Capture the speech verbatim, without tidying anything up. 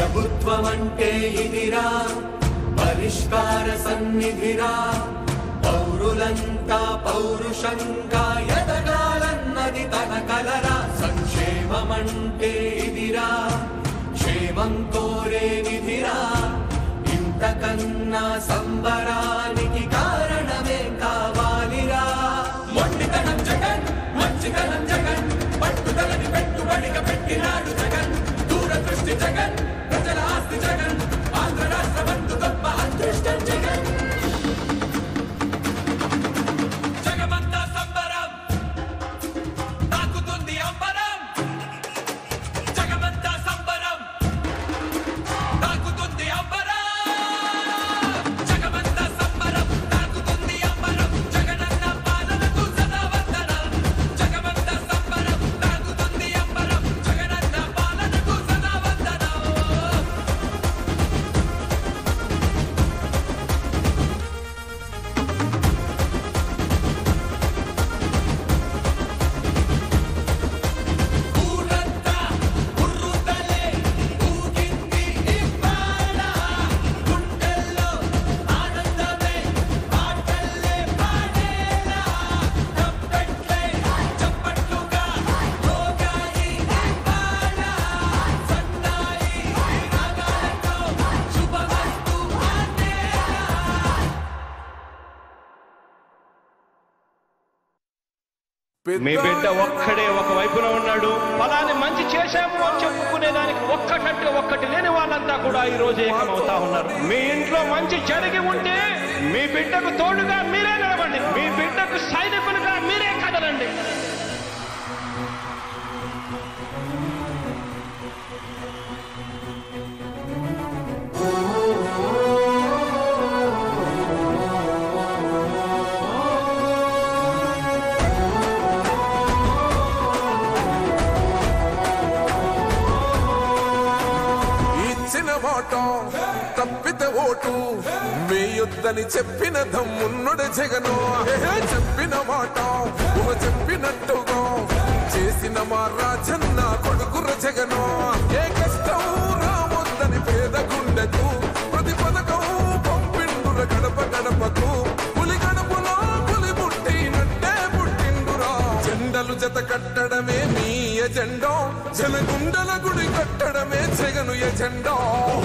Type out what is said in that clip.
ప్రభుత్వమంటే ఇదిరా పరిష్కార సన్నిధిరా పౌరులంతా పౌరుషంగా ఎదగాలన్నది తన కలరా సంక్షేమమంటే ఇదిరా క్షేమం కోరే నిధిరా ఇంతకన్నా సంబరానికి కారణమే కావాలిరా మొండితనం జగన్ మంచితనం జగన్ పట్టుదలని పెట్టుబడిగా పెట్టినాడు జగన్ దూరదృష్టి జగన్ ప్రజల ఆస్తి జగన్ ఆంధ్ర రాష్ట్ర బంధు గొప్ప అదృష్టం జగన్ జగమంతా సంబరం తాకుతుంది అంబరం జగమంతా సంబరం తాకుతుంది అంబరం జగమంతా సంబరం తాకుతుంది అంబరం జగనన్న పాలనకు సదా వందనం జగమంతా సంబరం తాకుతుంది అంబరం జగనన్న పాలనకు సదా వందనం ఊరంతా ఉర్రుతలే ఊగింది ఇవాళ గుండెల్లో ఆనందమే పాటల్లే పాడేలా తప్పెట్లే చప్పట్లుగా మోగాయి ఇవాళ సన్నాయి రాగాలతో శుభమస్తు అనేలా మీ బిడ్డ ఒక్కడే ఒక వైపున ఉన్నాడు. ఫలాన్ని మంచి చేశాము అని చెప్పుకునేదానికి ఒక్కటంటే ఒక్కటి లేని వాళ్ళంతా కూడా ఈ రోజు ఏకమవుతా ఉన్నారు. మీ ఇంట్లో మంచి జరిగి ఉంటే మీ బిడ్డకు తోడుగా మీరే నిలబండి, మీ బిడ్డకు సైనికులుగా మీరే కదలండి. ఇచ్చిన మాట తప్పితే ఓటు వేయొద్దని చెప్పిన దమ్మున్నడు జగను. చెప్పిన మాట ఊహ చెప్పినట్టుగా చేసిన మా రాజన్న కొడుకుర జగను. ఏ కష్టం రావద్దని పేద గుండెకు ప్రతి పథకం పంపిండుర గడప గడపకు. పులి గడపలో పులి పుట్టినట్టే పుట్టిండురా. జెండలు జత కట్టడమే మీ ఎజెండా, జనగుండల గుడి కట్టడమే జగను ఎజెండా.